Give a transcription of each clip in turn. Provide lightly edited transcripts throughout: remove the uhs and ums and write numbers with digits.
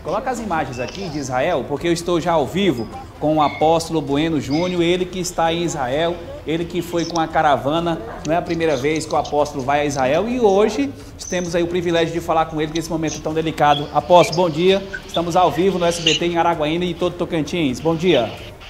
Coloca as imagens aqui de Israel, porque eu estou já ao vivo com o apóstolo Bueno Júnior, ele que está em Israel, ele que foi com a caravana, não é a primeira vez que o apóstolo vai a Israel, e hoje temos aí o privilégio de falar com ele nesse momento tão delicado. Apóstolo, bom dia, estamos ao vivo no SBT em Araguaína e todo Tocantins, bom dia.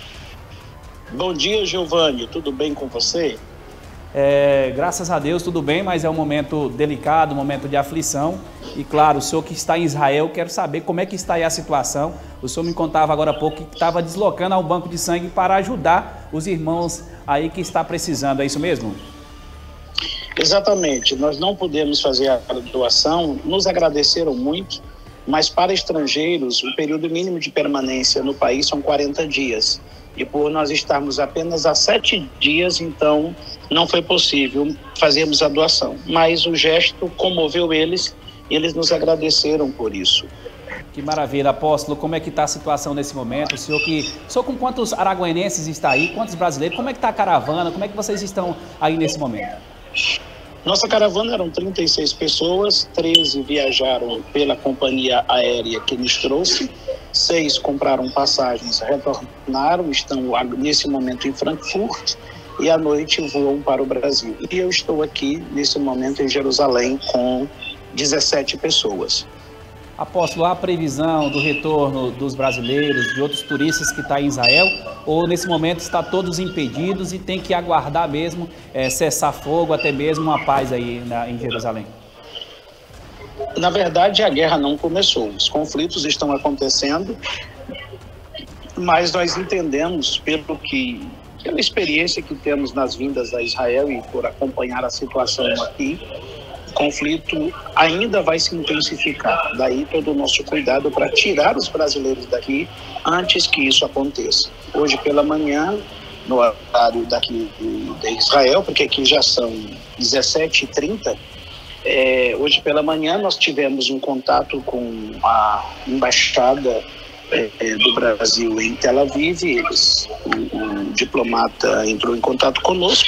Bom dia, Giovanni, tudo bem com você? Graças a Deus tudo bem, mas é um momento delicado, um momento de aflição. E claro, o senhor que está em Israel, quero saber como é que está aí a situação. O senhor me contava agora há pouco que estava deslocando ao banco de sangue para ajudar os irmãos aí que está precisando, é isso mesmo? Exatamente, nós não pudemos fazer a doação, nos agradeceram muito, mas para estrangeiros o período mínimo de permanência no país são 40 dias. E por nós estarmos apenas há 7 dias, então não foi possível fazermos a doação. Mas o gesto comoveu eles e eles nos agradeceram por isso. Que maravilha, apóstolo. Como é que está a situação nesse momento? O senhor com quantos araguainenses está aí? Quantos brasileiros? Como é que está a caravana? Como é que vocês estão aí nesse momento? Nossa caravana eram 36 pessoas, 13 viajaram pela companhia aérea que nos trouxe, 6 compraram passagens, retornaram, estão nesse momento em Frankfurt e à noite voam para o Brasil. E eu estou aqui nesse momento em Jerusalém com 17 pessoas. Apóstolo, há a previsão do retorno dos brasileiros, de outros turistas que estão em Israel, ou nesse momento está todos impedidos e tem que aguardar mesmo cessar fogo, até mesmo uma paz aí em Jerusalém? Na verdade, a guerra não começou, os conflitos estão acontecendo, mas nós entendemos pela experiência que temos nas vindas a Israel e por acompanhar a situação aqui, o conflito ainda vai se intensificar. Daí todo o nosso cuidado para tirar os brasileiros daqui antes que isso aconteça. Hoje pela manhã, no horário daqui de Israel, porque aqui já são 17h30, hoje pela manhã nós tivemos um contato com a embaixada do Brasil em Tel Aviv. O diplomata entrou em contato conosco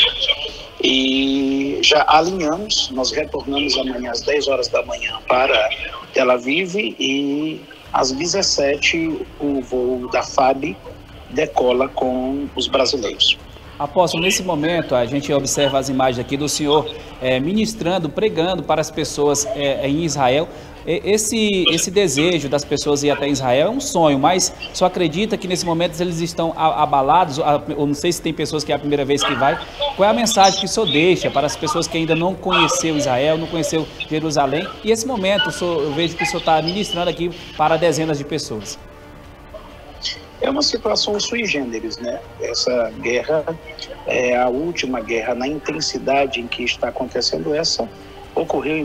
e já alinhamos, nós retornamos amanhã às 10 horas da manhã para Tel Aviv e às 17 o voo da FAB decola com os brasileiros. Apóstolo, nesse momento a gente observa as imagens aqui do senhor ministrando, pregando para as pessoas em Israel. Esse desejo das pessoas ir até Israel é um sonho, mas só acredita que nesse momento eles estão abalados, ou não sei se tem pessoas que é a primeira vez que vai. Qual é a mensagem que o senhor deixa para as pessoas que ainda não conheceu Israel, não conheceu Jerusalém? E esse momento, eu vejo que o senhor está ministrando aqui para dezenas de pessoas. É uma situação sui generis, né? Essa guerra é a última guerra na intensidade em que está acontecendo. Essa ocorreu em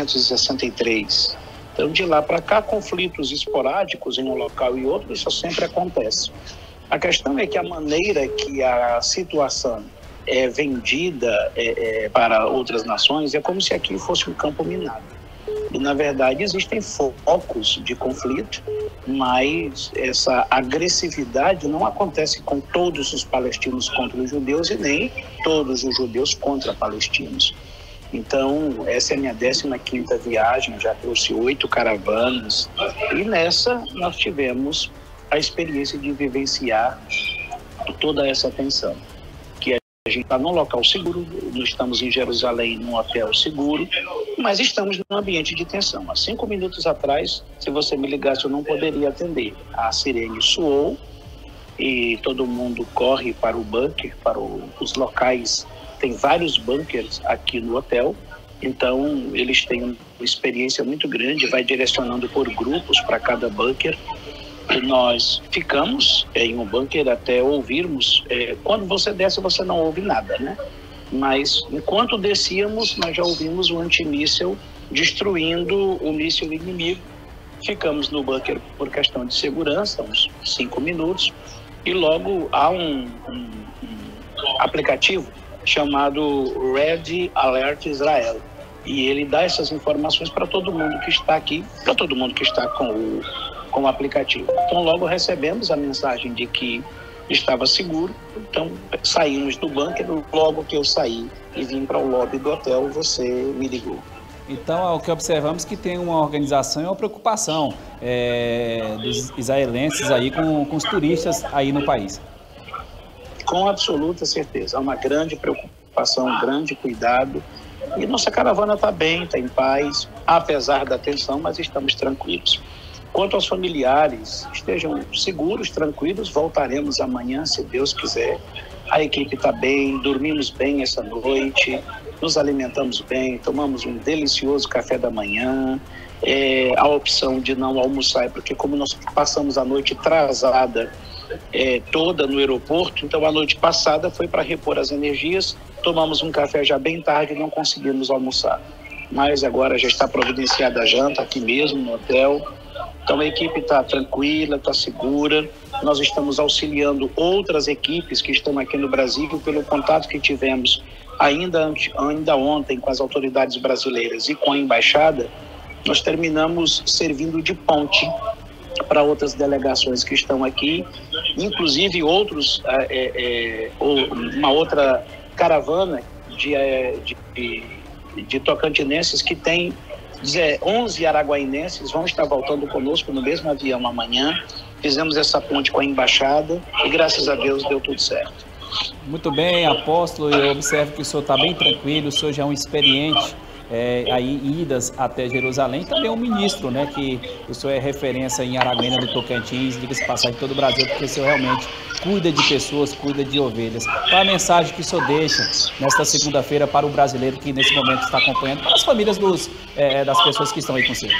1963. Então, de lá para cá, conflitos esporádicos em um local e outro, isso sempre acontece. A questão é que a maneira que a situação é vendida para outras nações é como se aqui fosse um campo minado. E, na verdade, existem focos de conflito, mas essa agressividade não acontece com todos os palestinos contra os judeus e nem todos os judeus contra palestinos. Então, essa é a minha 15ª viagem, já trouxe 8 caravanas e nessa nós tivemos a experiência de vivenciar toda essa tensão. Que a gente está num local seguro, nós estamos em Jerusalém, num hotel seguro, mas estamos num ambiente de tensão. Há 5 minutos atrás, se você me ligasse, eu não poderia atender. A sirene soou e todo mundo corre para o bunker, para os locais. Tem vários bunkers aqui no hotel, então eles têm uma experiência muito grande, vai direcionando por grupos para cada bunker. E nós ficamos em um bunker até ouvirmos. Quando você desce, você não ouve nada, né? Mas enquanto descíamos, nós já ouvimos o antimíssil destruindo o míssil inimigo. Ficamos no bunker por questão de segurança, uns 5 minutos, e logo há um aplicativo chamado Red Alert Israel. E ele dá essas informações para todo mundo que está aqui, para todo mundo que está com o aplicativo. Então logo recebemos a mensagem de que estava seguro, então saímos do bunker. Logo que eu saí e vim para o lobby do hotel, você me ligou. Então, o que observamos que tem uma organização e uma preocupação dos israelenses aí com os turistas aí no país. Com absoluta certeza. Há uma grande preocupação, um grande cuidado. E nossa caravana está bem, está em paz, apesar da tensão, mas estamos tranquilos. Quanto aos familiares, estejam seguros, tranquilos, voltaremos amanhã, se Deus quiser. A equipe está bem, dormimos bem essa noite, nos alimentamos bem, tomamos um delicioso café da manhã. A opção de não almoçar é porque, como nós passamos a noite atrasada toda no aeroporto, então a noite passada foi para repor as energias, tomamos um café já bem tarde e não conseguimos almoçar. Mas agora já está providenciada a janta aqui mesmo no hotel. Então a equipe está tranquila, está segura. Nós estamos auxiliando outras equipes que estão aqui no Brasil pelo contato que tivemos ainda ontem com as autoridades brasileiras e com a embaixada. Nós terminamos servindo de ponte para outras delegações que estão aqui, inclusive uma outra caravana de tocantinenses que tem 11 araguainenses, vão estar voltando conosco no mesmo avião amanhã. Fizemos essa ponte com a embaixada e graças a Deus deu tudo certo. Muito bem, apóstolo, eu observo que o senhor está bem tranquilo, o senhor já é um experiente aí em idas até Jerusalém, também é um ministro, né, que o senhor é referência em Araguaína do Tocantins, diga-se passagem em todo o Brasil, porque o senhor realmente cuida de pessoas, cuida de ovelhas. Qual a mensagem que o senhor deixa nesta segunda-feira para o brasileiro que nesse momento está acompanhando, para as famílias das pessoas que estão aí com o senhor?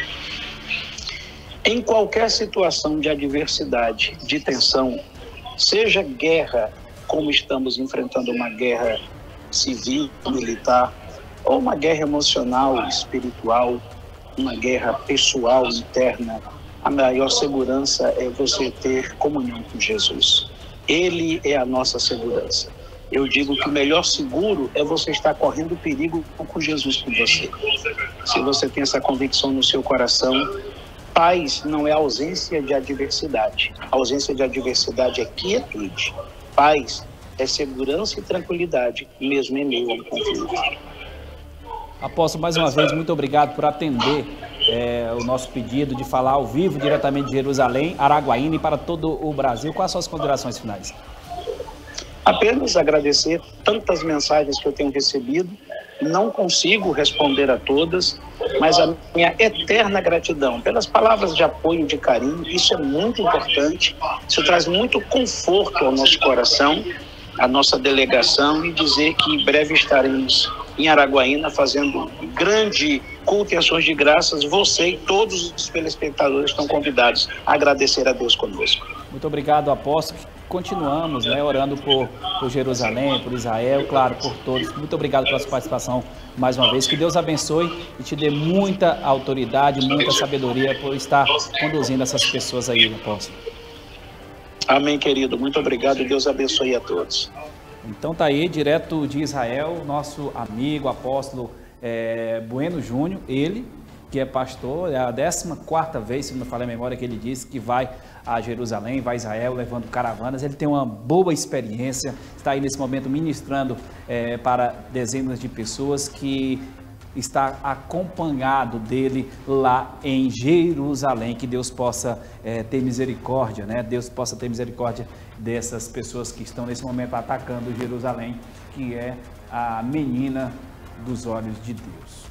Em qualquer situação de adversidade, de tensão, seja guerra, como estamos enfrentando uma guerra civil, militar, ou uma guerra emocional, espiritual, uma guerra pessoal, interna, a maior segurança é você ter comunhão com Jesus. Ele é a nossa segurança. Eu digo que o melhor seguro é você estar correndo perigo com Jesus com você. Se você tem essa convicção no seu coração, paz não é ausência de adversidade. A ausência de adversidade é quietude. Paz é segurança e tranquilidade, mesmo em meio ao conflito. Apóstolo, mais uma vez, muito obrigado por atender o nosso pedido de falar ao vivo, diretamente de Jerusalém, Araguaína e para todo o Brasil. Quais são as considerações finais? Apenas agradecer tantas mensagens que eu tenho recebido. Não consigo responder a todas, mas a minha eterna gratidão pelas palavras de apoio, de carinho. Isso é muito importante, isso traz muito conforto ao nosso coração, à nossa delegação, e dizer que em breve estaremos em Araguaína fazendo grande culto e ações de graças. Você e todos os telespectadores estão convidados a agradecer a Deus conosco. Muito obrigado, apóstolo. Continuamos, orando por Jerusalém, por Israel, claro, por todos. Muito obrigado pela sua participação mais uma vez. Que Deus abençoe e te dê muita autoridade, muita sabedoria por estar conduzindo essas pessoas aí, apóstolo. Amém, querido. Muito obrigado e Deus abençoe a todos. Então tá aí, direto de Israel, nosso amigo, apóstolo Bueno Júnior, ele que é pastor, é a 14ª vez, se não me falha a memória, que ele disse que vai a Jerusalém, vai a Israel, levando caravanas. Ele tem uma boa experiência, está aí nesse momento ministrando para dezenas de pessoas, que está acompanhado dele lá em Jerusalém. Que Deus possa ter misericórdia, Deus possa ter misericórdia dessas pessoas que estão nesse momento atacando Jerusalém, que é a menina dos olhos de Deus.